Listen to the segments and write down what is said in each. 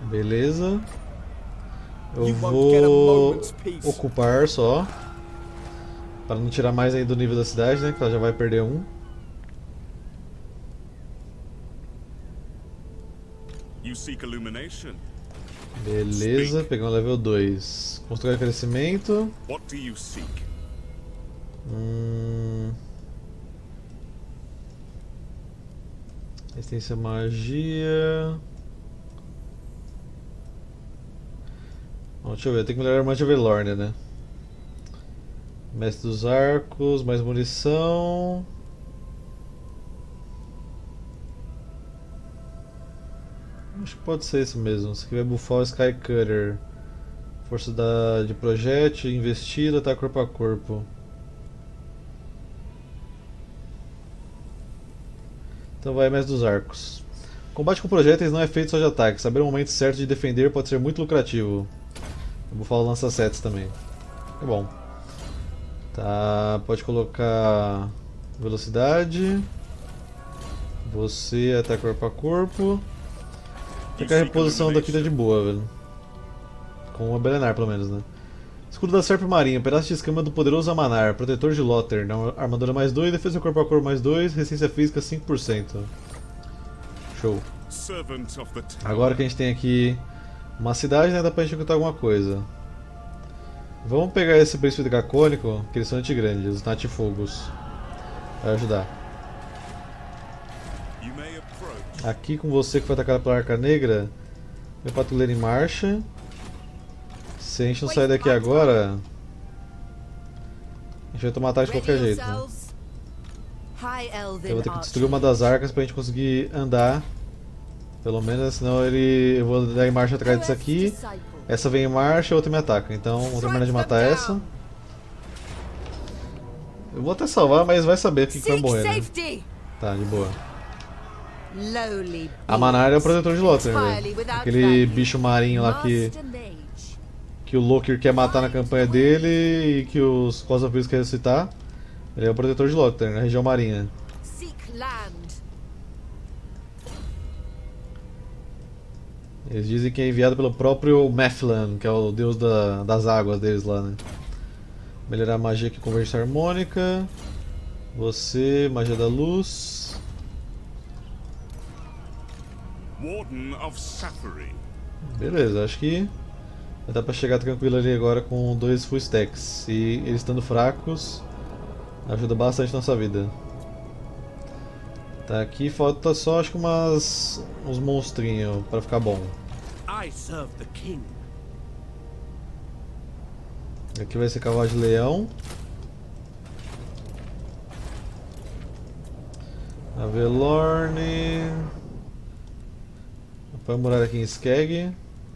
Beleza. Eu vou ocupar só. Para não tirar mais aí do nível da cidade, né? Que ela já vai perder um. Beleza, pegamos level 2. Construir crescimento. Resistência à magia. Bom, deixa eu ver, tem que melhorar a arma de Velornia, né? Mestre dos arcos, mais munição. Acho que pode ser isso mesmo. Isso aqui vai buffar o Sky Cutter. Força de projétil, investida, tá corpo a corpo. Então vai mais dos arcos. Combate com projéteis não é feito só de ataque. Saber o momento certo de defender pode ser muito lucrativo. Eu vou falar lança-setes também. É bom. Tá, pode colocar velocidade. Você até corpo a corpo. Até que a reposição daqui tá de boa, velho. Com a Belenar, pelo menos, né? Escudo da Serpe Marinha, pedaço de escama do poderoso Amanar, protetor de Lothar, armadura mais 2, defesa corpo a corpo mais 2, resistência física 5%. Show. Agora que a gente tem aqui uma cidade, né, dá pra gente encontrar alguma coisa. Vamos pegar esse príncipe dracônico, que eles são antigrandes, os Natifogos. Vai ajudar. Aqui com você que foi atacado pela Arca Negra, meu patrulheiro em marcha. Se a gente não sair daqui agora, a gente vai tomar ataque de qualquer jeito, né? Eu vou ter que destruir uma das arcas pra gente conseguir andar. Pelo menos, senão eu vou dar em marcha atrás disso aqui. Essa vem em marcha e a outra me ataca. Então vou terminar de matar essa. Eu vou até salvar, mas vai saber quem que vai morrer, né? Tá, de boa. Amanar é o protetor de Lothar, velho. Aquele bicho marinho lá que o Loker quer matar na campanha dele e que os Cosmophiles querem ressuscitar. Ele é o protetor de Lothar, na região marinha. Eles dizem que é enviado pelo próprio Methlan, que é o deus das águas deles lá, né? Melhorar a magia aqui, convergência harmônica. Você, magia da luz. Beleza, acho que vai dar pra chegar tranquilo ali agora com 2 full stacks. E eles estando fracos, ajuda bastante na nossa vida. Tá, aqui falta só acho que uns monstrinhos pra ficar bom. Aqui vai ser cavalo de leão. A Velorne. Põe a muralha aqui em Skeg.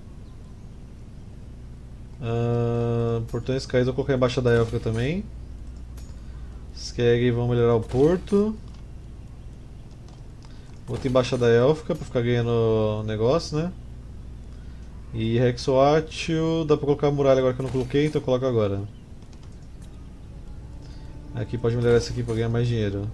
Portões caídos eu vou colocar embaixo da Élfica também. Skeg, vamos melhorar o porto. Outra embaixada élfica pra ficar ganhando negócio, né? E Rexoatio, dá pra colocar a muralha agora que eu não coloquei, então eu coloco agora. Aqui pode melhorar essa aqui pra ganhar mais dinheiro.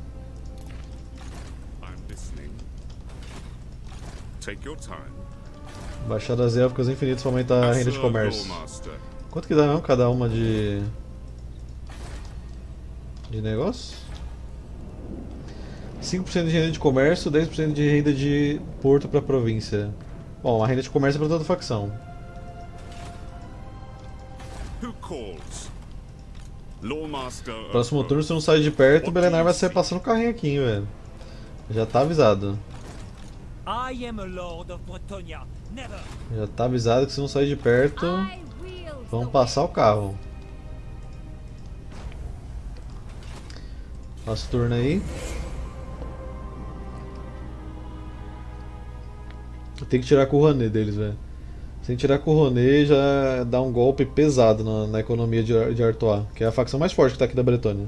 Baixadas élficas infinitas pra aumentar a renda de comércio. Quanto que dá mesmo cada uma de negócio? 5% de renda de comércio, 10% de renda de porto para a província. Bom, a renda de comércio é para toda facção. Próximo turno, se não sair de perto, o Belenar vai sair passando o carrinho aqui, hein, velho. Já tá avisado. Já tá avisado que se não sair de perto, vão passar o carro. Passa o turno aí. Tem que tirar com o Rounet deles, velho. Se tirar com o Rounet já dá um golpe pesado na economia de Artois, que é a facção mais forte que tá aqui da Bretônia.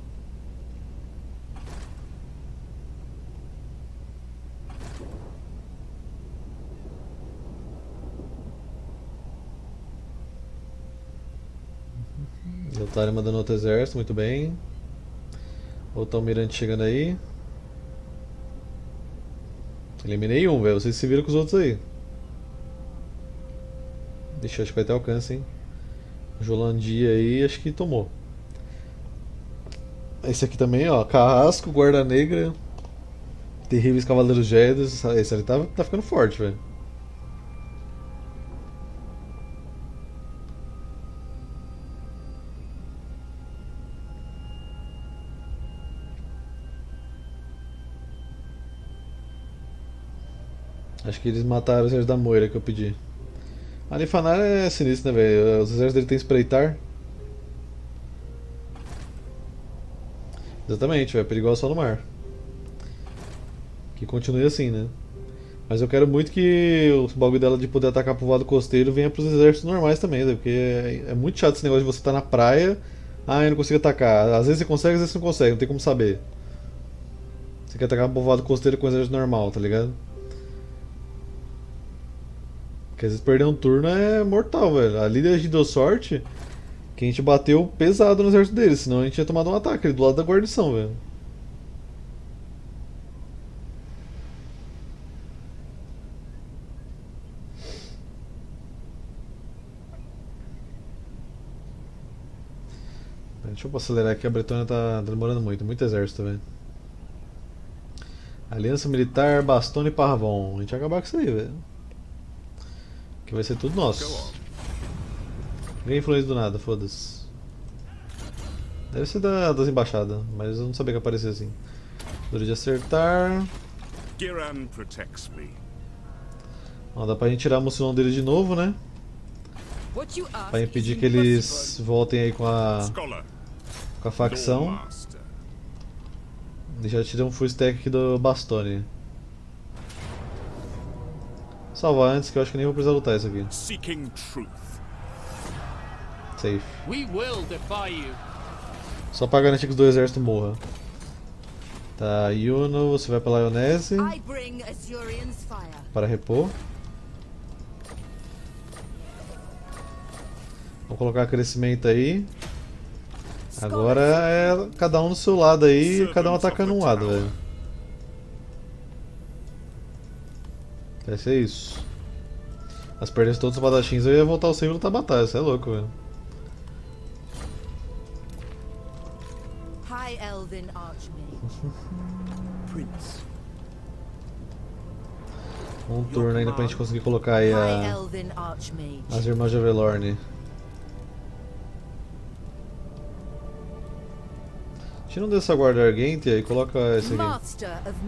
Otário mandando outro exército, muito bem. Outro almirante chegando aí. Eliminei um, velho. Vocês se viram com os outros aí. Deixa, acho que vai ter alcance, hein? Jolandia aí, acho que tomou. Esse aqui também, ó. Carrasco, Guarda Negra, Terríveis Cavaleiros Gélidos. Esse ali tá ficando forte, velho. Acho que eles mataram o exército da Moira que eu pedi. A Nifanar é sinistro, né, velho? Os exércitos dele tem espreitar. Exatamente, velho. Perigoso só no mar. Que continue assim, né? Mas eu quero muito que o bagulho dela de poder atacar povoado costeiro venha pros exércitos normais também, né? Porque é muito chato esse negócio de você estar na praia. Ah, eu não consigo atacar. Às vezes você consegue, às vezes você não consegue, não tem como saber. Você quer atacar um povoado costeiro com exército normal, tá ligado? Porque às vezes perder um turno é mortal, velho. A líder de deu sorte que a gente bateu pesado no exército deles, senão a gente tinha tomado um ataque ali do lado da guarnição, velho. Deixa eu acelerar aqui, a Bretônia tá demorando muito, muito exército, velho. Aliança Militar, Bastone e Parvon. A gente vai acabar com isso aí, velho. Que vai ser tudo nosso. Ganhei influência do nada, foda-se. Deve ser das embaixadas, mas eu não sabia que aparecia assim. Dura de acertar. Ó, dá pra gente tirar a Mucilon dele de novo, né? Pra impedir que eles voltem aí com a facção. Já tirei um full stack aqui do Bastone. Salvar antes que eu acho que nem vou precisar lutar isso aqui. Safe. Só pra garantir que os dois exércitos morram. Tá, Yuno, você vai pra Lionese para repor. Vou colocar crescimento aí. Agora é cada um do seu lado aí, cada um atacando um lado, velho. Vai ser isso. As perdas todos os padachins, eu ia voltar ao centro e lutar a batalha, isso é louco, velho. Um turno ainda pra gente conseguir colocar aí as irmãs de Avelorn. Tira um dessa guarda Argentia e coloca esse aqui.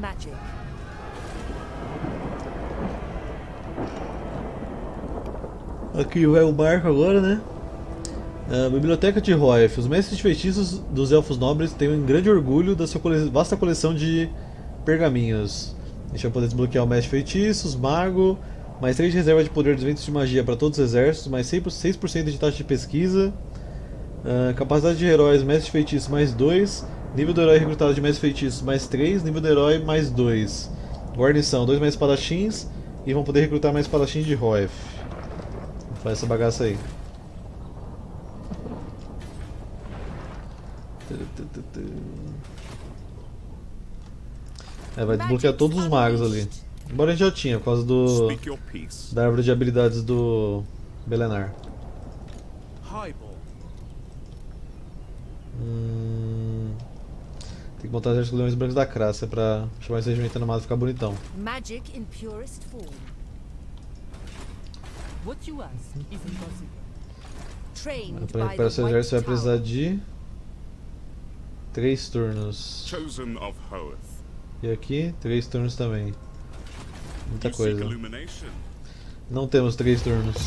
Aqui vai o barco agora, né? Biblioteca de Roef. Os mestres feitiços dos Elfos Nobres têm um grande orgulho da sua vasta coleção de pergaminhos. A gente vai poder desbloquear o Mestre Feitiços, Mago, mais 3 de reserva de poder dos ventos de magia para todos os exércitos, mais 6% de taxa de pesquisa, capacidade de heróis, Mestre Feitiço mais 2, nível do herói recrutado de Mestre Feitiço mais 3, nível do herói mais 2. Guarnição, 2 mais espadachins e vão poder recrutar mais espadachins de Roef. Vou fazer essa bagaça aí. Vai desbloquear todos os magos ali. Embora a gente já tinha, por causa da árvore de habilidades do Belenar. Tem que botar os exércitos leões brancos da Crácia pra chamar esse regimento animado e ficar bonitão. Pra recuperar seu exército você vai precisar de 3 turnos. E aqui, 3 turnos também. Muita coisa. Não temos 3 turnos.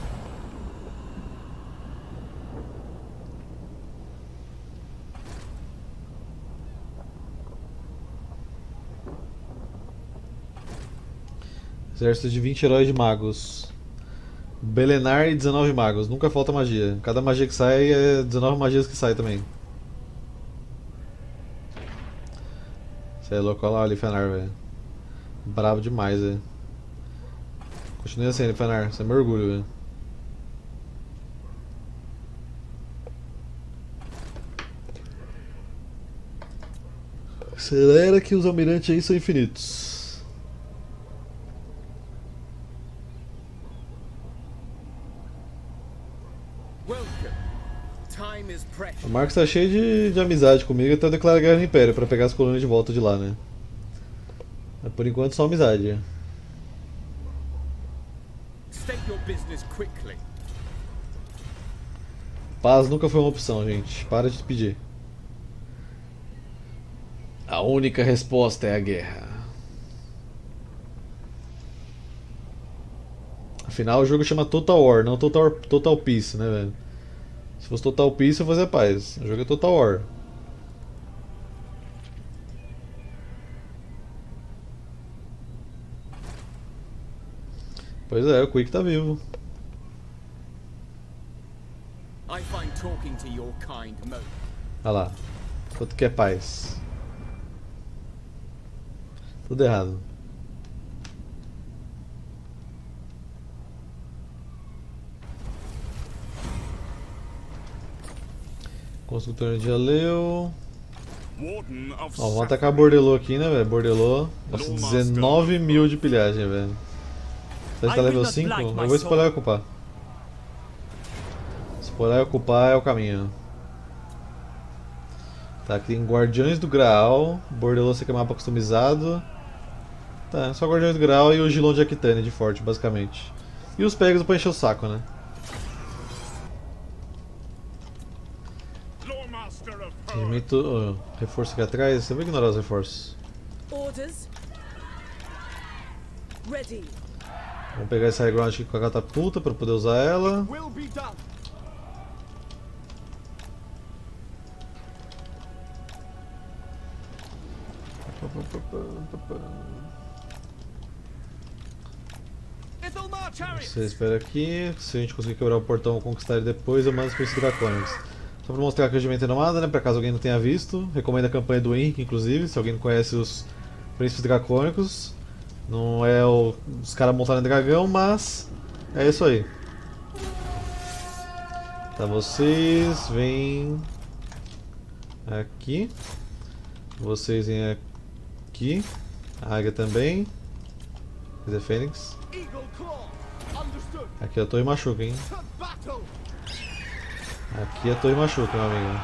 Exército de 20 heróis de magos. Belenar e 19 magos. Nunca falta magia. Cada magia que sai é 19 magias que sai também. Você é louco, olha lá o Lifenar, velho. Bravo demais, velho. Continue assim, Lifenar. Você é meu orgulho, velho. Acelera que os almirantes aí são infinitos. O Marcos tá cheio de amizade comigo, então declara guerra no Império pra pegar as colônias de volta de lá, né? Mas por enquanto só amizade. Paz nunca foi uma opção, gente. Para de pedir. A única resposta é a guerra. Afinal, o jogo chama Total War, não Total Peace, né, velho? Se fosse Total Peace, eu fazia paz. O jogo é Total War. Pois é, o Quick tá vivo. Olha lá. Quanto que é paz? Tudo errado. Construtor de Aleu. Ó, vamos atacar Bordelô aqui, né, velho? Bordelô. Nossa, 19 mil de pilhagem, velho. Você tá level 5? Eu vou espalhar e ocupar. Espalhar e ocupar é o caminho. Tá, aqui tem Guardiões do Graal. Bordelô você quer mapa customizado. Tá, só Guardiões do Graal e o Gilon de Aquitânia de forte, basicamente. E os Pegasus pra encher o saco, né? Regimento, reforço aqui atrás, eu vou ignorar os reforços. Vamos pegar esse high ground aqui com a catapulta para poder usar ela. Você espera aqui, se a gente conseguir quebrar o portão ou conquistar ele depois, eu mando os Príncipes Dracônicos. Só pra mostrar que o regimento é nomada, né? Pra caso alguém não tenha visto. Recomendo a campanha do Henrique, inclusive, se alguém não conhece os Príncipes Dracônicos. Não é os caras montados em dragão, mas é isso aí. Tá, vocês vêm aqui. Vocês vêm aqui. A águia também. Quer dizer, Fênix. Aqui a torre machuca, hein? Aqui a torre machuca, meu amigo.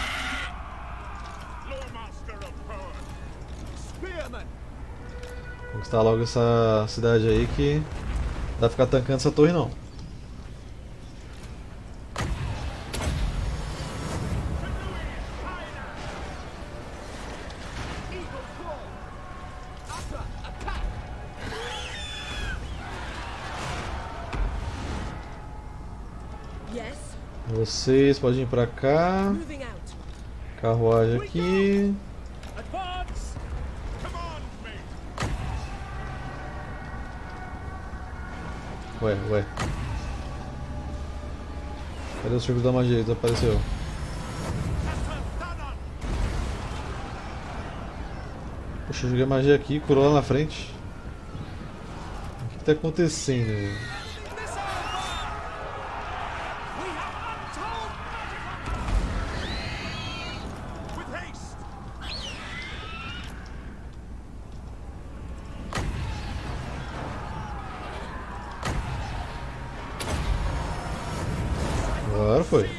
Conquistar logo essa cidade aí que não dá pra ficar tancando essa torre não. Vocês podem ir pra cá. Carruagem aqui. Ué. Cadê o círculo da magia? Desapareceu. Poxa, eu joguei magia aqui, curou lá na frente. O que tá acontecendo, velho? Agora foi.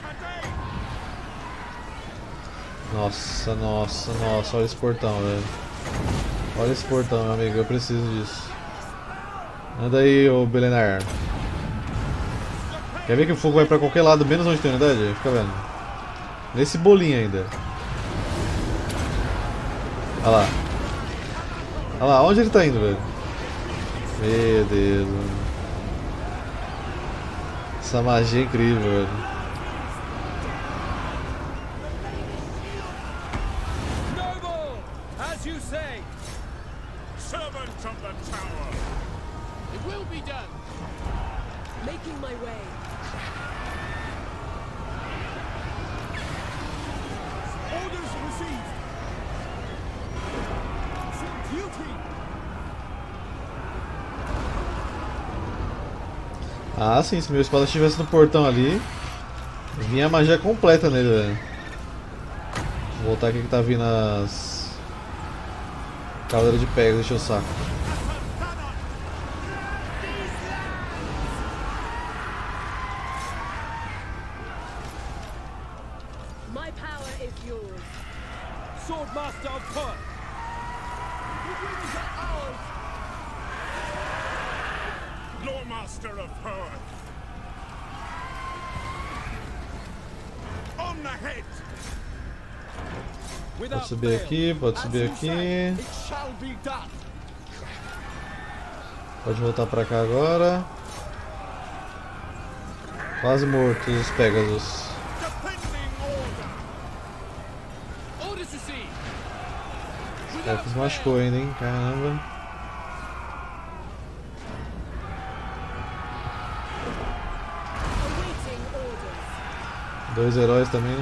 Nossa, olha esse portão, velho. Olha esse portão, meu amigo, eu preciso disso. Anda aí, ô Belenar. Quer ver que o fogo vai pra qualquer lado, menos onde tem unidade? Fica vendo. Nesse bolinho ainda. Olha lá. Olha lá, onde ele tá indo, velho? Meu Deus, mano. Essa magia é incrível, velho. Ah, sim, se meu espada estivesse no portão ali, vinha a magia completa nele, velho. Vou voltar aqui que tá vindo as Cavaleiro de Pegasus, deixa eu saco. is yours. Swordmaster of Perth. The wings are ours. Loremaster of Perth. On the head. Pode subir aqui, pode subir aqui. Pode voltar pra cá agora. Quase mortos os Pegasus. É, que se machucou ainda, hein? Caramba. Dois heróis também.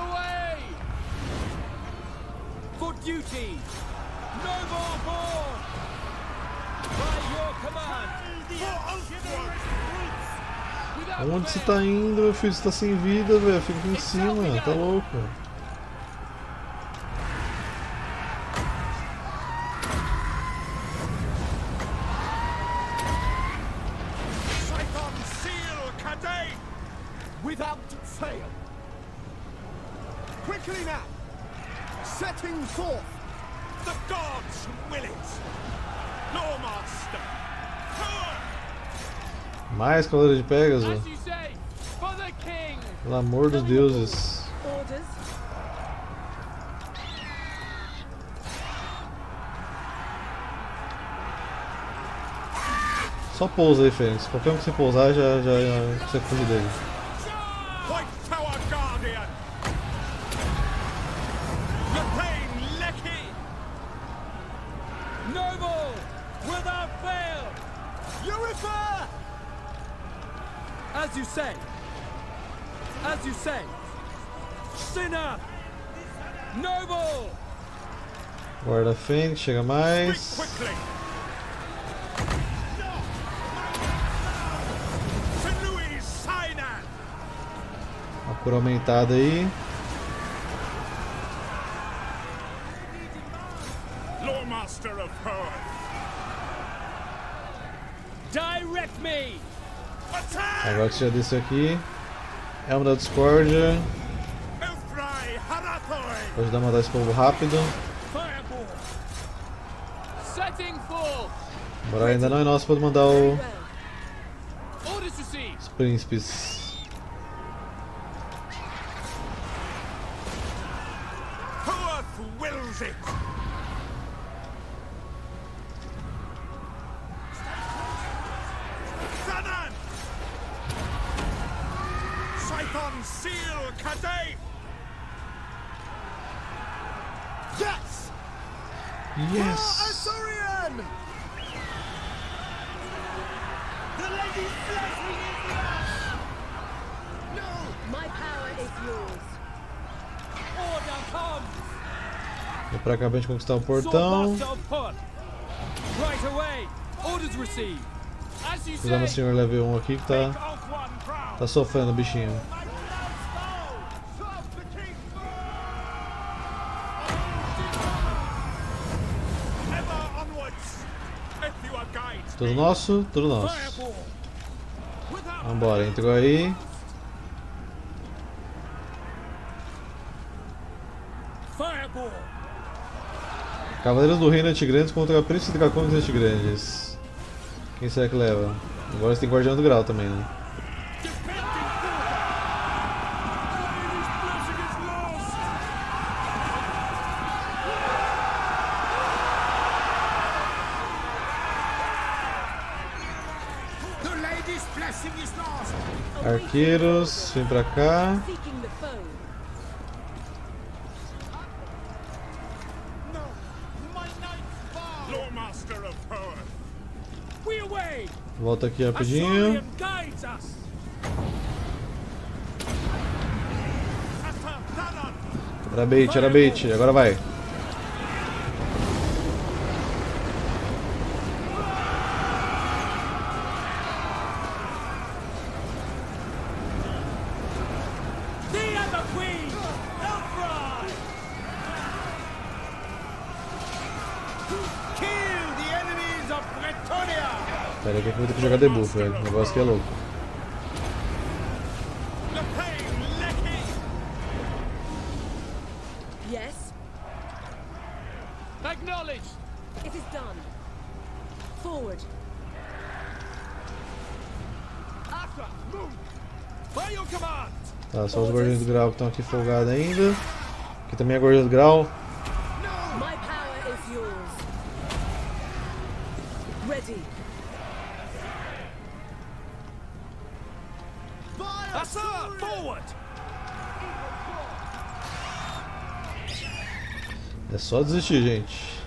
Onde você tá indo, meu filho? Você tá sem vida, velho. Fica aqui em cima, tá louco. Without fail. Quickly now. Setting forth. The gods will it. Loremaster. Mais cavaleiro de Pegasus. Pelo amor dos deuses. Orders. Só pousa aí, Fênix. Qualquer um que você pousar já você fugir dele. White Tower Guardian. Yatane Lecky. Noble, without fail. Eurifer! As you say. As you say. Sinner. Noble. Guarda Fênix, chega mais. Uma cura aumentada aí. Loremaster of Perth. Direct me. Agora que você já desceu aqui. Elmo da Discórdia. Pode dar matar esse povo rápido. Agora ainda não é nosso para mandar os príncipes. Yes! Azorian! The lady's blessing is yours! No! My power is yours. Order comes! Vou pra cá pra gente conquistar o portão. Right away! Orders received! As you Usando o senhor level 1 aqui que tá sofrendo o bichinho. Tudo nosso, tudo nosso. Vambora, entrou aí. Cavaleiros do Reino Antigrandes contra Príncipes de Dracões Antigrandes. Quem será que leva? Agora você tem Guardião do Grau também, né? Arqueiros, vem pra cá. Volta aqui rapidinho. Era bait, agora vai. Pera aí que eu vou ter que jogar debuff, velho. O negócio aqui é louco. Yes, Acknowledged. it is done. Forward. After. Move. By your command. Tá, só os guardiões do grau que estão aqui folgados ainda. Aqui também é guardião do grau. My power is yours. Ready. Assert. Forward. É só desistir, gente.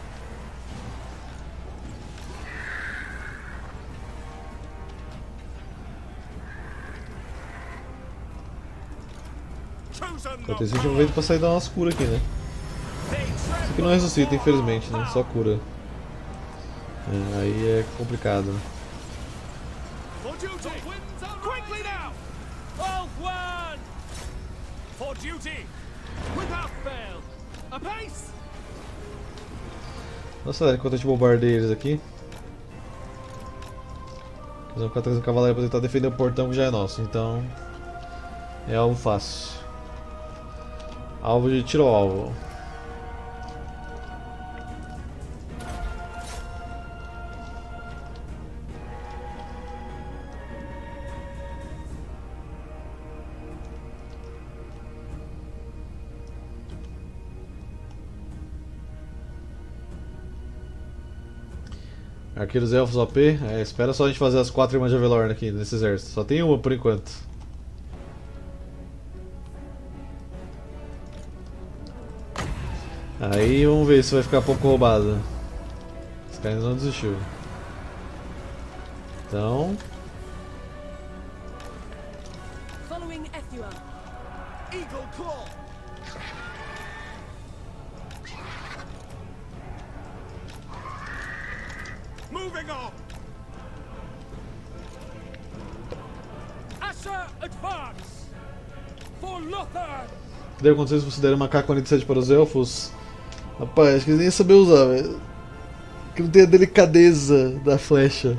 Chosen Enquanto isso, a the gente aproveita pra sair dar umas curas aqui, né? Isso aqui não ressuscita, infelizmente, né? Só cura. É, aí é complicado. For duty. Quickly now. Wolf one. For duty. Without fail. Apace. Nossa, galera, enquanto a gente bombardeia eles aqui. Eles vão ficar trazendo cavalaria pra tentar defender o portão que já é nosso, então. É algo fácil. Alvo de tiro ao alvo. Arqueiros elfos OP, espera só a gente fazer as 4 irmãs de Avelorn aqui nesse exército. Só tem uma por enquanto. Aí vamos ver se vai ficar pouco roubado. Esse cara ainda não desistiu. Então. Following Ethua. Eagle claw. moving on. Asher, advance. For Lothar. O que deve acontecer se você der uma K-47 para os elfos? Rapaz, acho que eles nem iam saber usar, velho. Que não tem a delicadeza da flecha.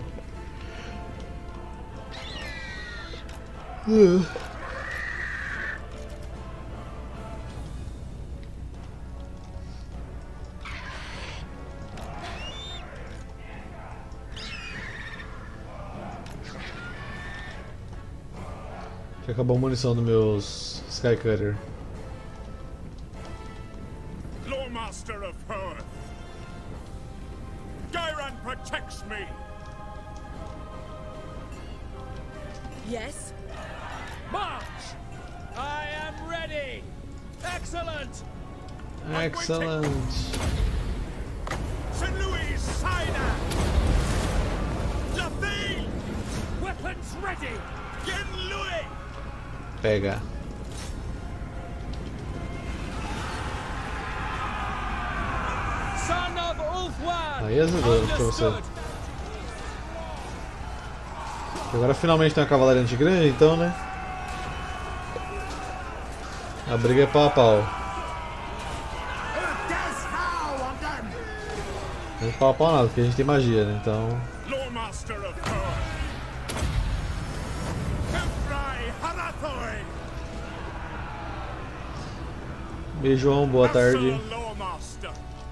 Deixa eu acabar a munição dos meus Skycutter. Loremaster of Earth. Gairan protects me. Yes. March. I am ready. Excellent. Excellent. St. Louis, Sina. Lathine. Weapons ready. Yen Louis. Pega. Son of Ulfwan. Aí ajudou pra você. Understood. Agora finalmente tem uma cavalaria antigrande, então, né? A briga é pau a pau. Não é pau a pau nada, porque a gente tem magia, né? Então. Loremaster of Earth. Kefrai Harathoi. Beijo, João, boa tarde. Asher Loremaster.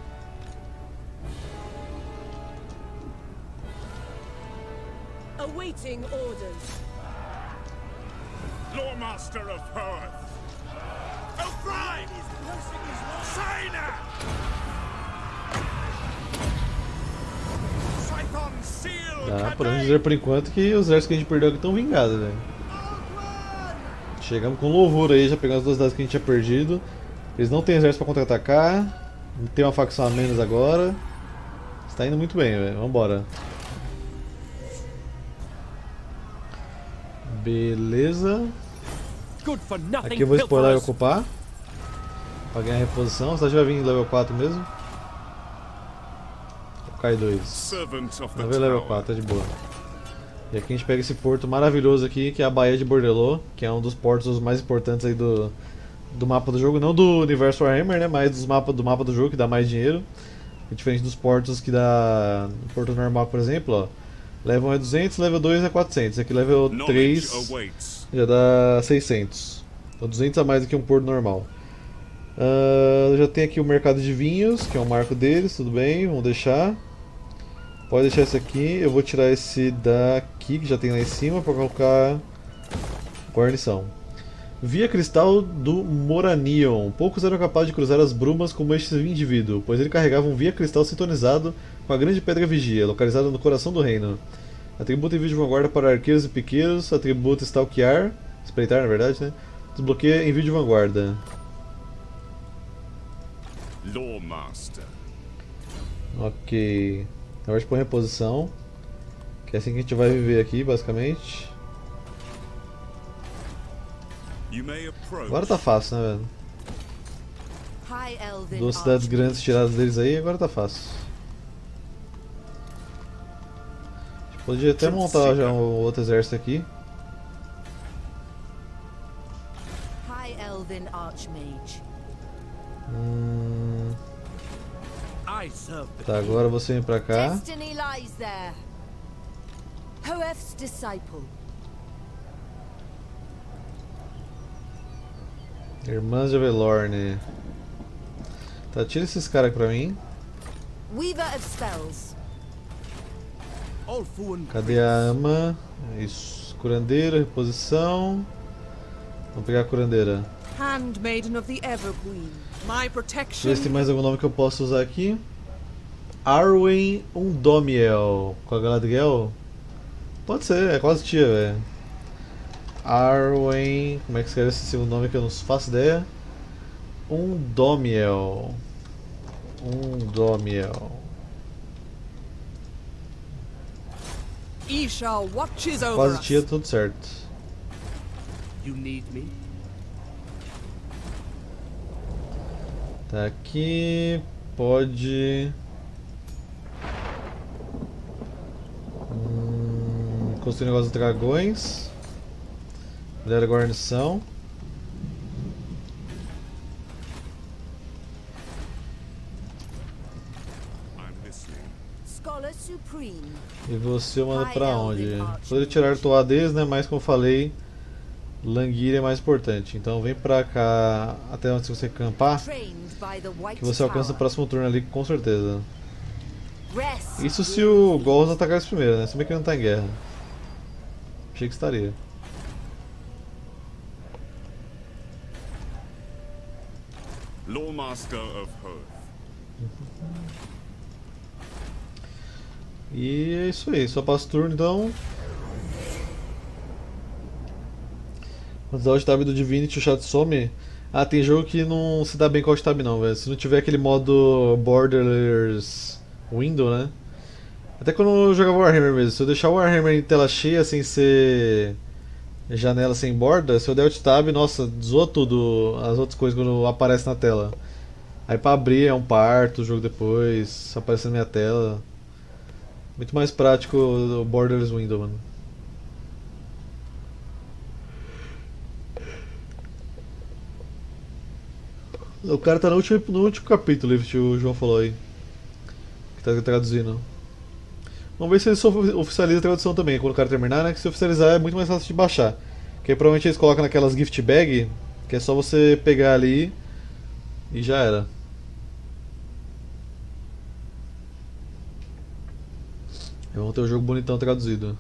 Awaiting orders. Loremaster of Earth. Elfrai. Sina. Scython Seal. Tá, podemos dizer por enquanto que os exércitos que a gente perdeu aqui estão vingados, velho. Chegamos com louvor aí, já pegamos as duas cidades que a gente tinha perdido. Eles não têm exército pra contra-atacar. Tem uma facção a menos agora. Está indo muito bem, velho. Vambora. Beleza. Good for nothing. Aqui eu vou spoiler e pilferers. ocupar. Pra ganhar reposição. A cidade vai vir em level 4 mesmo. Cai 2. Servant of the Não veio level tower. 4, tá de boa. E aqui a gente pega esse porto maravilhoso aqui, que é a Baía de Bordelot, que é um dos portos mais importantes aí do mapa do jogo. Não do universo Warhammer, né? Mas do mapa do jogo, que dá mais dinheiro. Diferente dos portos que dá no porto normal, por exemplo, ó. Level 1 é 200, level 2 é 400. Aqui level Knowledge 3 awaits. já dá 600. Então 200 a mais do que um porto normal. Já tem aqui o mercado de vinhos, que é o marco deles, tudo bem, vamos deixar. Pode deixar esse aqui, eu vou tirar esse daqui, que já tem lá em cima, para colocar guarnição. Via Cristal do Moranion. Poucos eram capazes de cruzar as brumas como este indivíduo, pois ele carregava um Via Cristal sintonizado com a grande pedra vigia, localizada no coração do reino. Atributo envio de vanguarda para arqueiros e piqueiros, atributo stalkear, espreitar na verdade, né? Desbloqueia envio de vanguarda. Lawmaster. Ok. Agora a gente põe reposição, que é assim que a gente vai viver aqui, basicamente. You may approach. Agora tá fácil, né, velho? High Elven Duas cidades grandes tiradas deles aí, agora tá fácil. A gente podia até montar já um outro exército aqui. High Elven Archmage. I serve the Tá, agora você vem pra cá. Destiny lies there. Hoeth's disciple. Irmãs de Avelorn. Tá, tira esses caras aqui pra mim. Weaver of spells. Ulfuan Cadê a Ama? Isso. Curandeira, reposição. Vamos pegar a curandeira. Handmaiden of the Everqueen. My Deixa eu protection. ver se tem mais algum nome que eu posso usar aqui. Arwen Undomiel. Com a Galadriel? Pode ser, é quase tia, velho. Arwen. Como é que escreve esse segundo nome que eu não faço ideia? Undomiel. Undomiel. Isha watches over Quase us. tia, tudo certo. You need me? Tá aqui. Pode. Construir um negócio de dragões. Mulher guarnição. I'm listening. Scholar Supreme. E você manda pra onde? Poderia tirar o toa deles, né? Mas como eu falei, Languir é mais importante. Então vem pra cá até onde você acampar, Trained by the White que você alcança o Tower. próximo turno ali com certeza. Rest. Isso se o Golros atacar primeiro, né? Se bem que ele não tá em guerra. Achei que estaria. Lawmaster of Hoth. E é isso aí, só passa o turno então. Quando dá o alt-tab do Divinity, o chat some. Ah, tem jogo que não se dá bem com o alt-tab não, velho. Se não tiver aquele modo Borders Window, né? Até quando eu jogava Warhammer mesmo, se eu deixar o Warhammer em tela cheia sem ser janela sem borda, se eu der alt-tab, nossa, zoa tudo as outras coisas quando aparece na tela. Aí pra abrir é um parto o jogo depois, aparece na minha tela. Muito mais prático o Borders Window, mano. O cara tá no último capítulo, que o João falou aí. Que tá traduzindo. Vamos ver se eles oficializam a tradução também, quando o cara terminar, né? Que se oficializar é muito mais fácil de baixar. Que aí provavelmente eles colocam naquelas gift bag, que é só você pegar ali e já era. Vamos ter o jogo bonitão traduzido.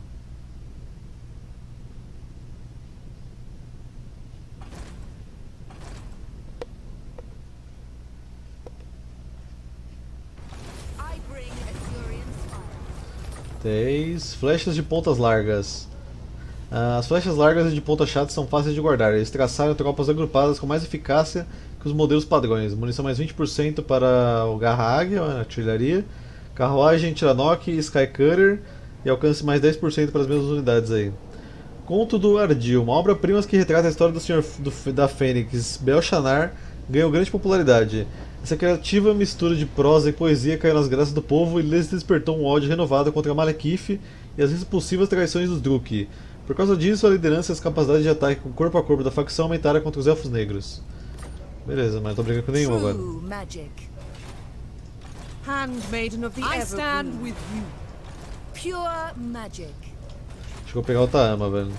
I bring Azurian fire. 10 flechas de pontas largas. As flechas largas e de ponta chata são fáceis de guardar. Eles traçaram tropas agrupadas com mais eficácia que os modelos padrões. Munição mais 20% para o Garra Águia, a artilharia. Carruagem, Tiranok e Skycutter. E alcance mais 10% para as mesmas unidades aí. Conto do Ardil, uma obra-prima que retrata a história do Senhor da Fênix, Belshazzar, ganhou grande popularidade. Essa criativa mistura de prosa e poesia caiu nas graças do povo e lhes despertou um ódio renovado contra Malekith e as impulsivas traições dos Druk. Por causa disso, a liderança e as capacidades de ataque corpo a corpo da facção aumentaram contra os Elfos Negros. Beleza, mas não tô brigando com nenhum agora. True magic. Handmaiden of the I Everqueen. stand with you. Pure magic. Acho que eu vou pegar o Taama, velho.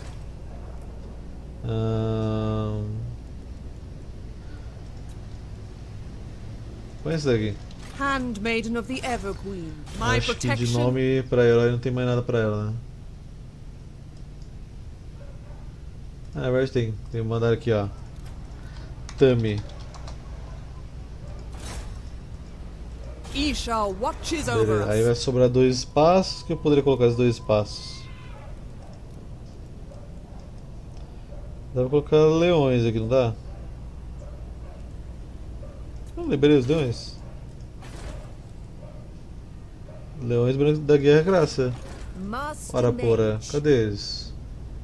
Põe esse daqui. Handmaiden of the Everqueen. My Acho que de protection. nome pra herói não tem mais nada pra ela, né? Ah, na verdade tem. Tem que mandar aqui, ó. Tami. Isha watches over Beleza. Aí vai us. sobrar 2 espaços. Que eu poderia colocar os 2 espaços? Dá pra colocar leões aqui, não dá? Não lembrei os leões. Leões brancos da Guerra Graça. Master Ora porra, Mage. cadê eles?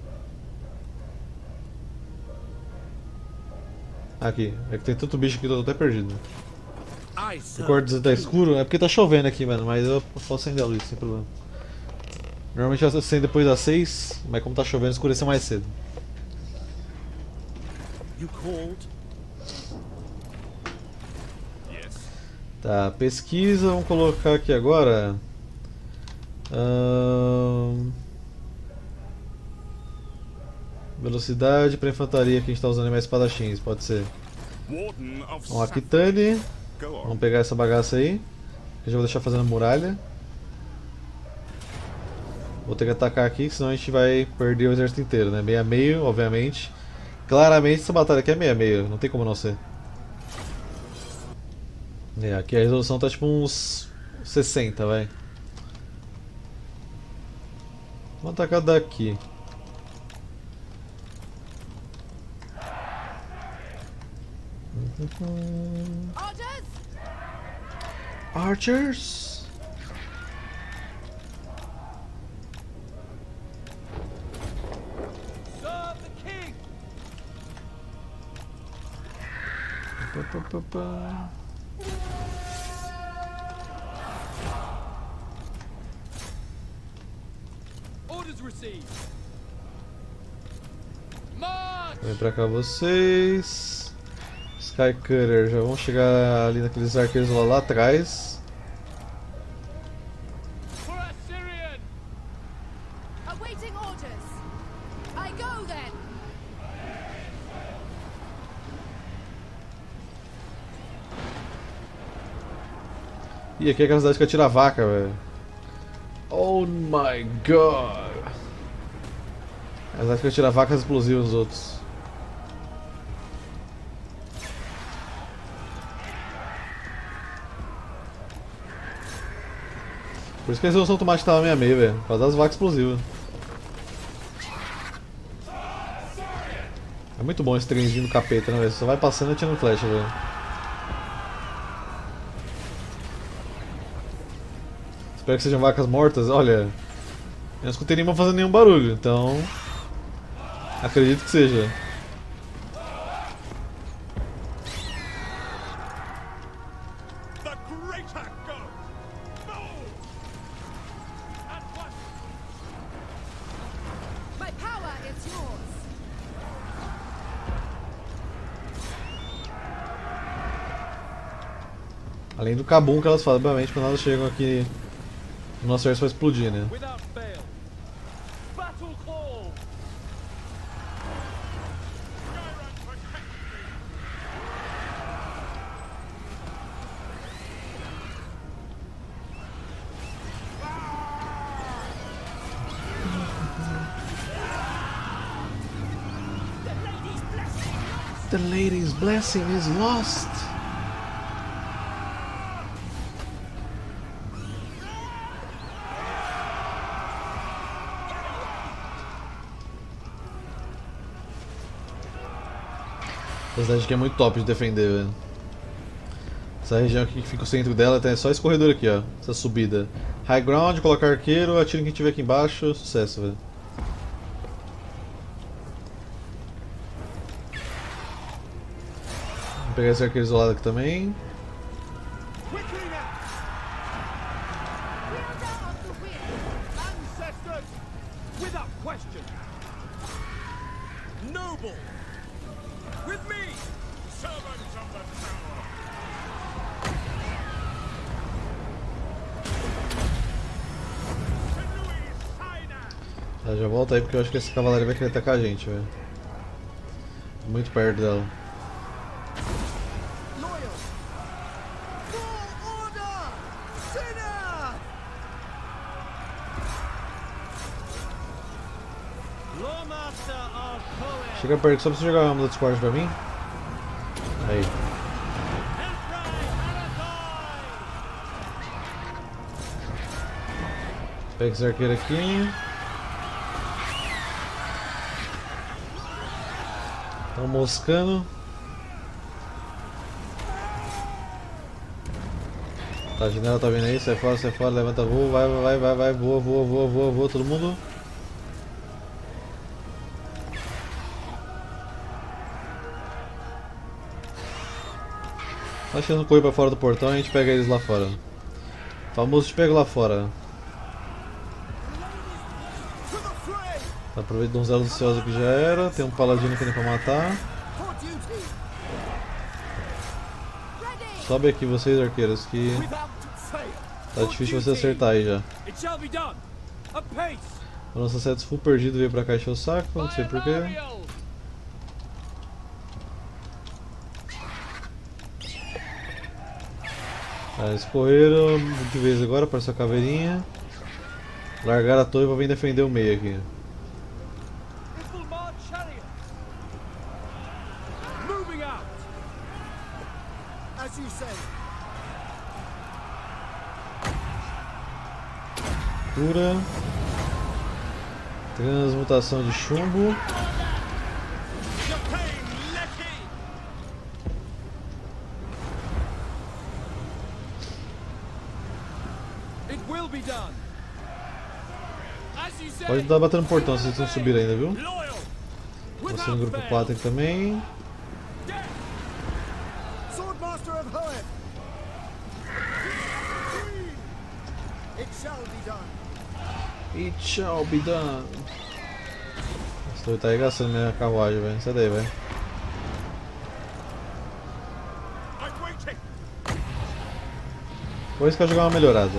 Aqui, é que tem tanto bicho aqui que eu tô até perdido. I O serve quarto tá escuro, é porque tá chovendo aqui, mano, mas eu posso acender a luz sem problema. Normalmente eu acendo depois das 6, mas como tá chovendo, escureceu mais cedo. You called? Yes. Tá, pesquisa, vamos colocar aqui agora. Velocidade pra infantaria, que a gente tá usando mais espadachins, pode ser. Warden of Vamos aqui, Saffron. Tani. Go on. Vamos pegar essa bagaça aí. Que eu já vou deixar fazendo muralha. Vou ter que atacar aqui, senão a gente vai perder o exército inteiro, né? Meio a meio, obviamente. Claramente essa batalha aqui é meio a meio, não tem como não ser. É, aqui a resolução tá tipo uns 60, vai. Vamos atacar daqui. Orders. Archers! Serve the king! Pá, pá, pá, pá. Orders received! March! Vem pra cá vocês. Skycutter, já vão chegar ali naqueles arqueiros lá atrás. For Assyrian! Awaiting orders. I go then. Ih, aqui é aquela cidade que atira a vaca, velho. Oh my god! É a cidade que atira vacas explosivas nos outros. Por isso que a resolução automática tava meio a meio, velho. Por causa das vacas explosivas. É muito bom esse trenzinho do capeta, né, velho? Você só vai passando e atirando flecha, velho. Espero que sejam vacas mortas. Olha, eu não escutei nenhuma fazendo nenhum barulho, então acredito que seja. The greater good. Move! At once. My power is yours. Além do cabum que elas fazem, obviamente, quando elas chegam aqui no nosso exército vai explodir, né? Without fail! Battle call! Skyran protect me. The lady's blessing is lost. Essa cidade aqui é muito top de defender, velho. Essa região aqui que fica o centro dela tem só esse corredor aqui, ó. Essa subida. High ground, colocar arqueiro, atira em quem tiver aqui embaixo, sucesso, velho. Vou pegar esse arqueiro isolado aqui também. Quickly now! Wielder of the wind. Ancestors! Without question! Noble! With me! Servants of the tower. To Louis Sinai. Tá, já volta aí porque eu acho que essa cavalaria vai querer atacar a gente, velho. Muito perto dela. Loyal. Lawmaster of Poet. Chega perto, só pra você jogar uma da Discord pra mim. Aí. Pega esse arqueiro aqui. Estão moscando. Tá, a janela tá vindo aí, sai fora, levanta voo, vai, voa, todo mundo. Tá achando correr pra fora do portão e a gente pega eles lá fora. Famoso te pega lá fora. Tá, aproveita a donzela do céus que já era, tem um paladino que tem pra matar. Sobe aqui vocês arqueiros que tá difícil você acertar aí já. It shall be done. Apace. O nosso Setos full perdido veio pra cá encher o saco, não sei porquê. Tá, eles correram de vez agora para sua caveirinha. Largaram a torre pra vir defender o meio aqui. Ifilmard chariot. Moving out. As you say. Cura. Transmutação de chumbo. It will be done. As you say. Pode dar batendo no portão se vocês não subirem ainda, viu? Loyal. Você no grupo 4 aqui também. Swordmaster of Hoenn. It shall be done. It shall be done. Estou tá arregaçando minha carruagem, velho. Sai daí, velho. I'm waiting. Vou arriscar jogar uma melhorada.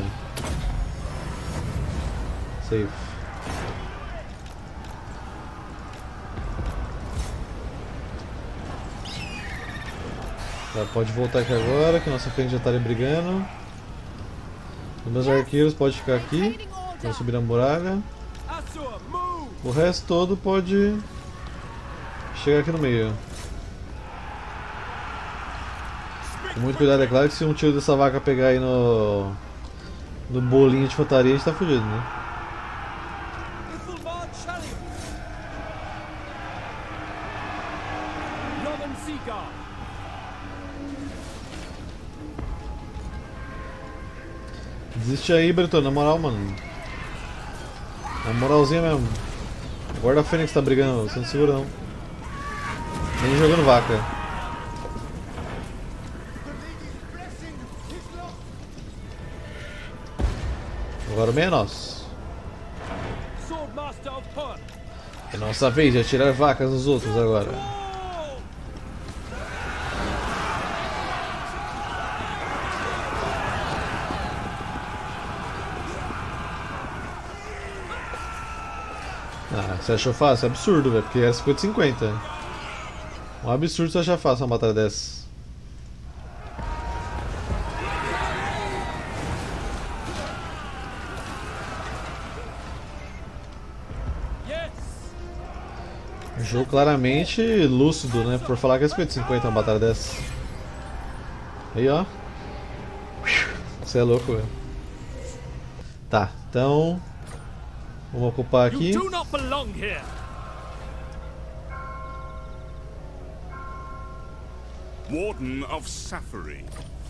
Safe. Tá, pode voltar aqui agora, que nossa frente já tá ali brigando. Os meus arqueiros podem ficar aqui. Vão subir a muralha. Asur, move. O resto todo pode chegar aqui no meio. Com muito cuidado, é claro que se um tiro dessa vaca pegar aí no bolinho de infantaria, a gente tá fudido, né? Ifilmard chariot. Northern Seagull. Desiste aí, Breton, na moral, mano. Na moralzinha mesmo. O Guarda Fênix tá brigando, você não segura não. Nem jogando vaca. Agora o meio é nosso. Swordmaster of Hoenn. É nossa vez de atirar vacas nos outros agora. Ah, você achou fácil? É absurdo, velho, porque é 50-50. Um absurdo você achar fácil uma batalha dessa. Yes. Um jogo claramente lúcido, né? Por falar que é 50-50 uma batalha dessa. Aí, ó. Você é louco, velho. Tá, então. Vamos ocupar aqui. You do not belong here. Warden of Safari.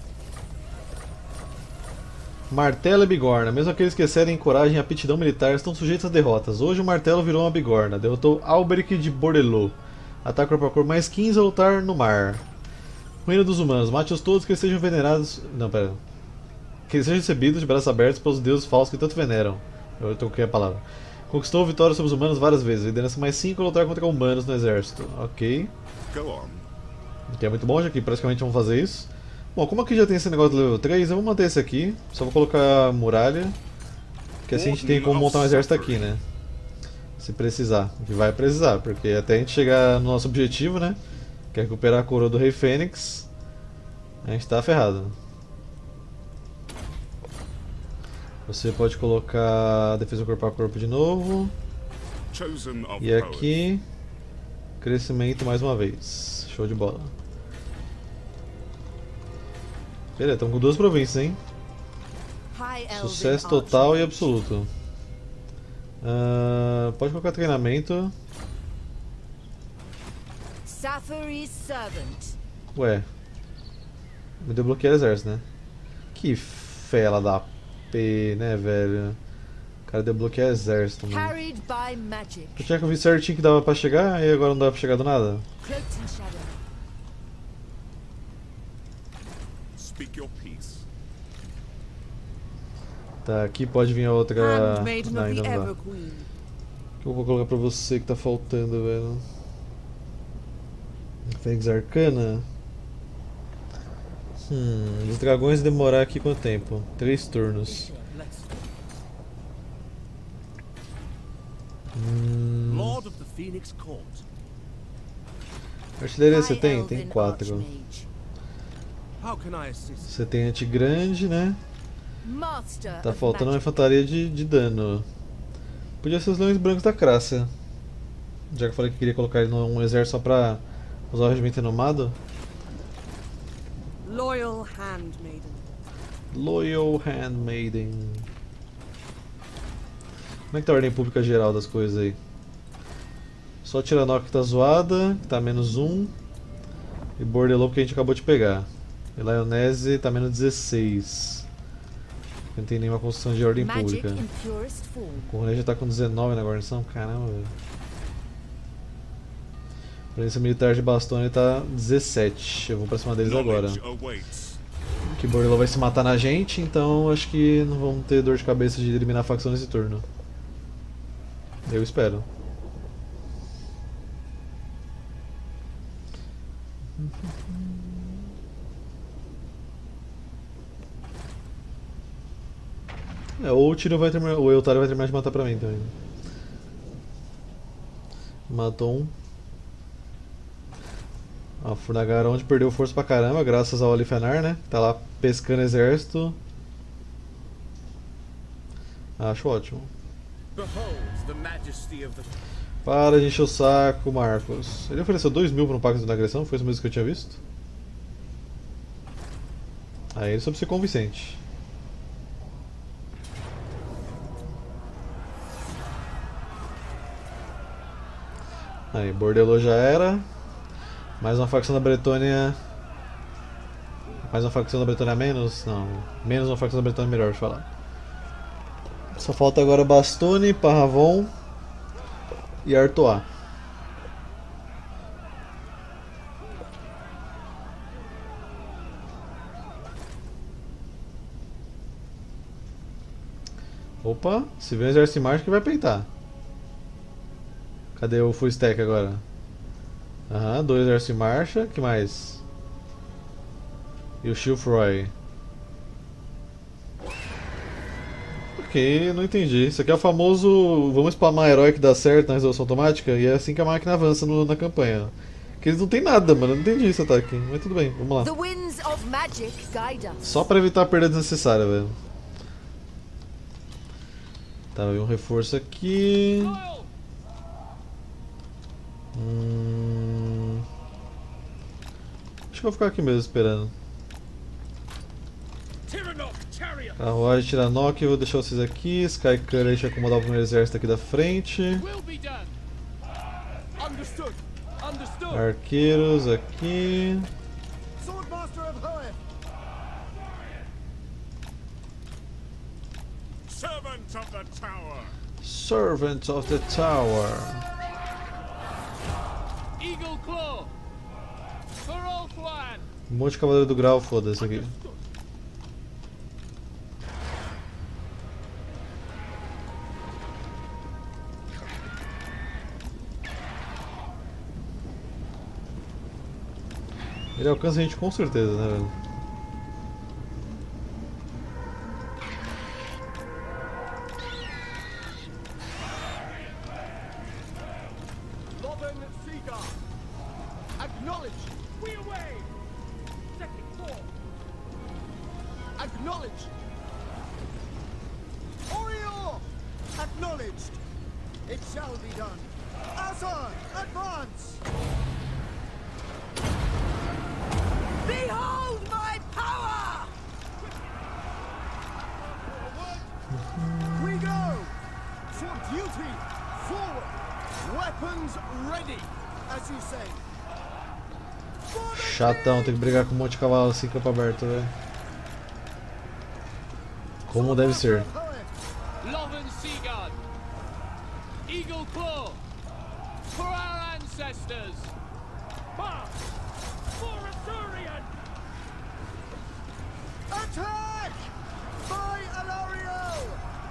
Martelo e bigorna. Mesmo aqueles que excedem em coragem e aptidão militar estão sujeitos a derrotas. Hoje o martelo virou uma bigorna. Derrotou Alberic de Bordelot. Ataque corpo a corpo mais 15 a lutar no mar. Reino dos humanos. Mate-os todos que eles sejam venerados. Não, pera. Que eles sejam recebidos de braços abertos pelos deuses falsos que tanto veneram. Eu troquei a palavra. Conquistou vitória sobre os humanos várias vezes. Liderança mais 5 a lutar contra humanos no exército. Ok. Go on. Que é muito bom, já que praticamente vamos fazer isso. Bom, como aqui já tem esse negócio do level 3, eu vou manter esse aqui. Só vou colocar muralha. Que assim a gente tem como montar um exército aqui, né? Se precisar. Que vai precisar, porque até a gente chegar no nosso objetivo, né? Que é recuperar a coroa do Rei Fênix. A gente tá ferrado. Você pode colocar defesa corpo a corpo de novo. Chosen of E poets. aqui, crescimento mais uma vez. Show de bola. Beleza, estamos com 2 províncias, hein? High Elven Sucesso total e Archmage. absoluto. Pode colocar treinamento. Safary's servant. Ué. Me desbloqueia exército, né? Que fela da P, né, velho? O cara desbloqueia exército, mano. Carried by magic. Eu tinha que ouvir certinho que dava pra chegar e agora não dá pra chegar do nada. Cloaked in shadow. Speak your peace. Tá, aqui pode vir a outra. Handmaiden Não, of ainda the não dá. Everqueen. O que eu vou colocar pra você que tá faltando, velho? Fênix Arcana? Os dragões demorar aqui quanto tempo? 3 turnos. Lord of the Phoenix Court. Artilharia você High tem? Elven Tem 4. Archmage. How can I assist? Você tem anti-grande, né? Master Tá of faltando uma magic. infantaria de dano. Podia ser os leões brancos da Crássia. Já que eu falei que queria colocar ele num exército só pra usar o regimento renomado. Loyal handmaiden. Loyal Handmaiden. Como é que tá a ordem pública geral das coisas aí? Só Tiranoc que tá zoada, que tá -1. E Bordelot que a gente acabou de pegar. E Lyonese tá -16. Não tem nenhuma construção de ordem Magic pública. in purest form. O Cornet já tá com 19 na guarnição, caramba, velho. A presença militar de Bastogne tá 17. Eu vou pra cima deles agora. Knowledge awaits. Que Bordelot vai se matar na gente, então acho que não vamos ter dor de cabeça de eliminar a facção nesse turno. Eu espero. Ou o Tiro vai terminar, o Eltário vai terminar de matar pra mim também. Matou um. Ó, Furnagaron onde perdeu força pra caramba, graças ao Alifenar, né? Tá lá pescando exército. Acho ótimo. Behold the majesty of the. Para de encher o saco, Marcos. Ele ofereceu 2.000 para um pacto de agressão, foi isso mesmo que eu tinha visto? Aí ele soube ser convincente. Aí, Bordelot já era. Mais uma facção da Bretônia. Mais uma facção da Bretônia menos? Não, menos uma facção da Bretônia melhor, deixa eu falar. Só falta agora Bastogne, Parravon e Artois. Opa, se vê um exército em marcha que vai peitar. Cadê o full stack agora? Aham, 2 exércitos em marcha, que mais? E o Chilfroy. Ok, não entendi. Isso aqui é o famoso vamos spamar herói que dá certo na resolução automática e é assim que a máquina avança na campanha. Porque eles não tem nada, mano. Eu não entendi esse ataque. Mas tudo bem, vamos The lá. winds of magic guide us. Só pra evitar a perda desnecessária, velho. Tá, veio um reforço aqui. Acho que eu vou ficar aqui mesmo esperando. Tiranoc chariot. Carruagem Tiranoc, eu vou deixar vocês aqui. Skycutter aí deixa eu acomodar o primeiro exército aqui da frente. Will be done. Understood. Understood. Arqueiros aqui. Swordmaster of Hoeth. Servant of the tower. Servant of the Tower. Eagle claw. For Ulthuan. Um monte de cavaleiro do grau, foda-se aqui. Ele alcança a gente com certeza, né, velho? Lothern Seagull. Acknowledge. We away. Second form. Acknowledge. Orior. Acknowledged. It shall be done. Asa, advance! Behold my power! We go! For duty, forward! Weapons ready, as you say. For the Chatão, tem que brigar com um monte de cavalo assim, campo aberto, velho. Como deve ser. Loven Seaguard. Eagle Claw. For our ancestors. March! For Azurian! Attack! By Alario!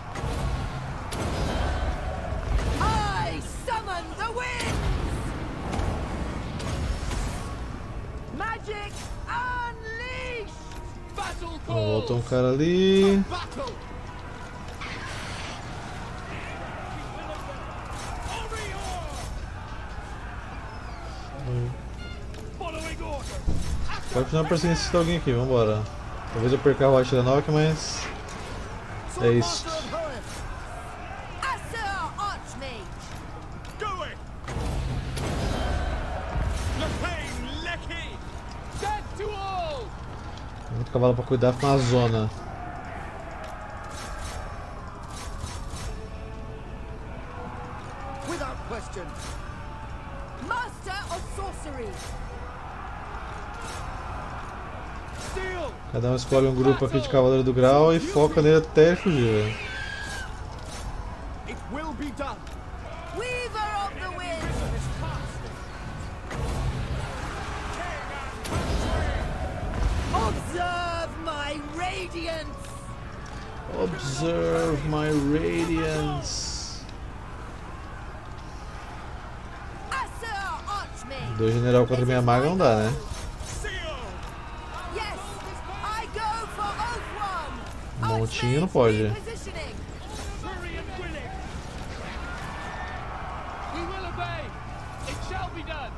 I summon the winds! Magic unleashed! Battle Ó, call! voltou um cara ali. Battle! Following order! Pode continuar perseguindo se tem alguém aqui, vambora. Talvez eu perca a White Lennox, mas é isso. Asa Archmage! Going! Lepain Lecky! Dead to all! Muito cavalo pra cuidar, fica na zona. Without question! Master of Sorcery! Steel! Cada um escolhe um grupo aqui de Cavaleiro do Grau e foca nele até ele fugir, velho. It will be done! Weaver of the Wind! Observe my radiance! Observe my radiance. Asa Archmage! Dois general contra minha maga não dá, né? Seal! Yes! I go for Oath One! Montinho não pode. Repositioning! Furion willing! We will obey! It shall be done!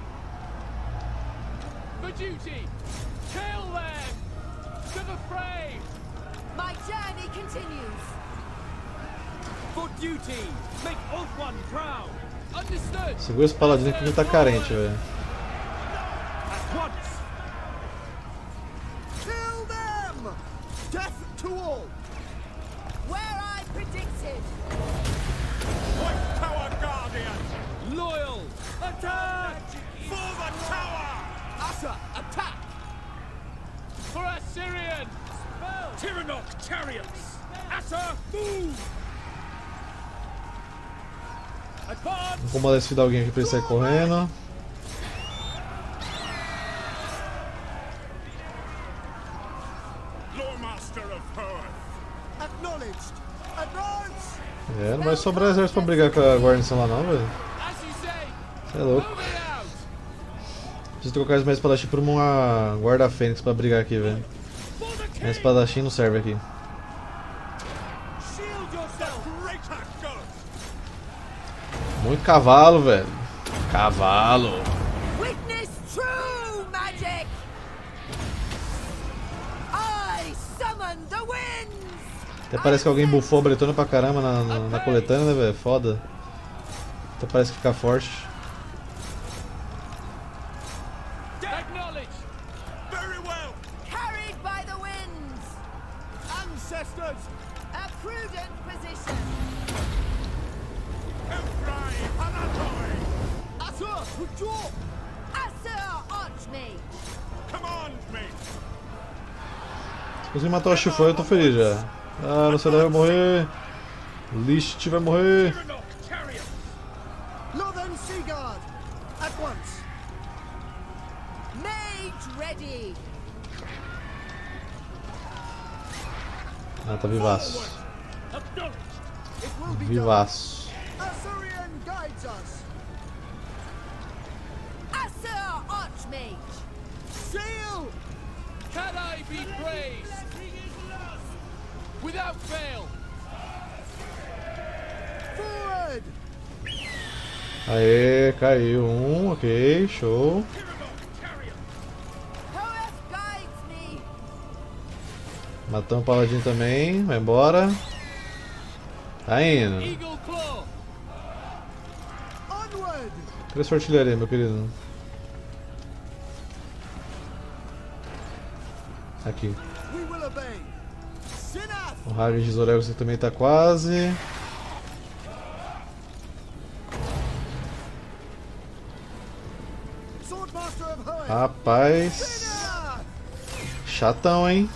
For duty! Kill them! To the fray! My journey continues! For duty! Make Oath One proud! Understood! Segura esse paladino que ele tá carente, velho. At once! Kill them! Death to all! Where I predicted! White Tower Guardian! Loyal! Attack! For the tower! Asa, attack! For Assyrian! Tyrannok chariots! Asa, move! Advance! Vamos comandar esse fidalguinho aqui pra ele sair correndo. Lord Master of Perth! Acknowledged! Advance! É, não vai sobrar exército pra brigar com a guarnição lá não, velho. As you say! Você é louco. Move it out! Preciso trocar esse mais espadachim por uma guarda fênix pra brigar aqui, velho. For the king! Minha espadachim não serve aqui. Shield yourself! Greater good! Muito cavalo, velho. Cavalo. Witness true magic! I summon the winds! Até parece que alguém buffou a Bretônia pra caramba na coletânea, né, velho? Foda. Até parece que fica forte. Acknowledged! Very well! Carried by the winds! Ancestors! A prudent position! Ephraim Hanatoi! Asa, withdraw! Asa Archmage! Command me! Se conseguir matar o Chifão, eu tô feliz já. Ah, não sei, vai morrer. List vai morrer. Tyrannok chariot! Lothern Seaguard! At once! Mage ready! Ah, tá vivaço. Acknowledged! It will be done! Vivaço. Assyrian guides us! Asa Archmage! Seal! Can I be praised? Without fail! Forward! Aê, caiu um, ok, show. Hoeth guides me! Matamos o paladino também, vai embora. Tá indo. Eagle Claw! Cadê sua artilharia, meu querido? Aqui. We will obey. Sinath! O Hagen de Zorel você também tá quase. Swordmaster of Hoenn! Rapaz. Sinath! Chatão, hein?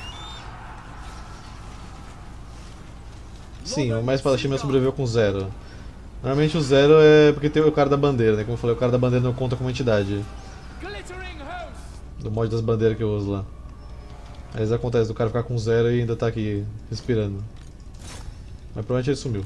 Sim, o mais espadachim meu sobreviveu com 0. Normalmente o 0 é porque tem o cara da bandeira, né? Como eu falei, o cara da bandeira não conta como entidade. Glittering host! Do mod das bandeiras que eu uso lá. Às vezes acontece do cara ficar com 0 e ainda tá aqui respirando. Mas provavelmente ele sumiu.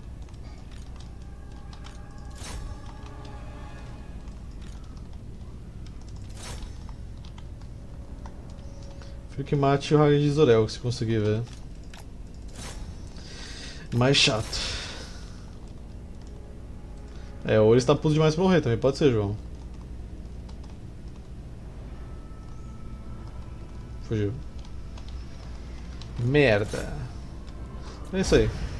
Prefiro que mate o Hagen de Zorel, se conseguir ver. Mais chato. É, ou ele está puto demais pra morrer também, pode ser, João. Fugiu. Merda. É isso aí.